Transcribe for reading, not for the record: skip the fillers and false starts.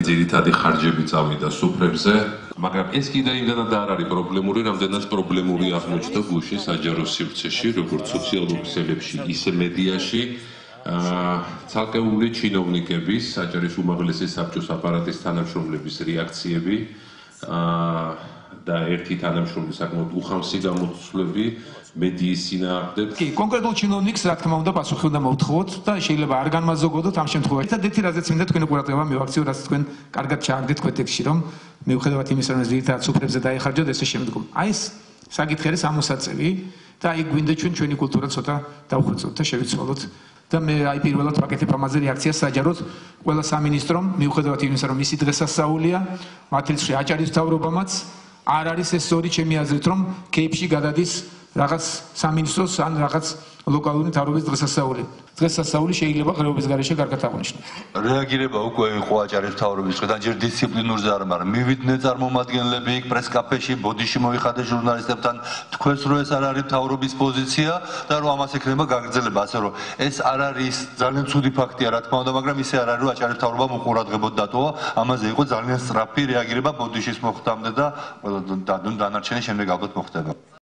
ძირითადი ხარჯები წავიდა სუფრებზე, მაგრამ ეს კიდე იმდენად არ არის პრობლემური, რამდენად პრობლემური აღმოჩნდა გუშინ საჯარო სივრცეში, როგორც სოციალურ ქსელებში, ისე მედიაში. ცალკეული ჩინოვნიკების, საჯარის უმაღლესი საბჭოს აპარატის თანამშრომლების რეაქციები და ერთი თანამშრომლის საკმაოდ უხამსი გამოცვლები მედიის წინააღმდეგ. კონკრეტულ ჩინოვნიკს რა თქმა უნდა პასუხი უნდა მოვთხოვოთ და შეიძლება არ განმაზოგოდოთ ამ შემთხვევაში. ერთადერთი რაზეც მინდა თქვენი ყურადღება მივაქციო, რაც თქვენ კარგად ჩააგდეთ ქვეტექსში, რომ მიუხედავად იმისა, რომ ძირითადად სუფრებზე დაიხარჯოთ ესე შემდგომ. აი ეს საკითხი არის ამოსაწევი და აი გვინდა ჩვენი კულტურა ცოტა დავხვეწოთ და შევიცვალოთ. და მე აი პირველად ვაკეთებ ამაზე რეაქციას საჯაროდ ყველა სამინისტრომ მიუხედავად იმისა, რომ მისი დღესასწაულია, მათ რიცხვი აჭარის მთავრობამაც არ არის ეს სწორი ჩემი აზრით, რომ კეიპში გადადის რაღაც სამინისტროს ან რაღაც ლოკალური მთავრობის დღესასწაული. დღესასწაული შეიძლება ღრეობის გარეშე კარგად აღნიშნოს. რეაგირება უკვე იყო აჭარის მთავრობის მხრიდან, ჯერ დისციპლინურზე არ, მაგრამ მივიდნენ წარმომადგენლები იქ პრესკაფეში, ბოდიში მოიხადა ჟურნალისტებთან, თქვენს რომ ეს არ არის მთავრობის პოზიცია და რომ ამას ექნება გაგრძელება, ასე რომ ეს არ არის ძალიან ცუდი ფაქტია, რა თქმა უნდა, მაგრამ ისე არ არის, რომ აჭარის მთავრობამ უყურადღებოდ დატოვა, ამაზე იყო ძალიან სწრაფი რეაგირება ბოდიშის მოხდამდე და დანარჩენი შემდეგ ალბათ მოხდება.